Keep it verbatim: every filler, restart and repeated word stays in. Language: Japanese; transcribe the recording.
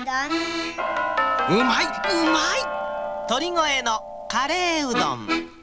うまいうまい。鳥越のカレーうどん。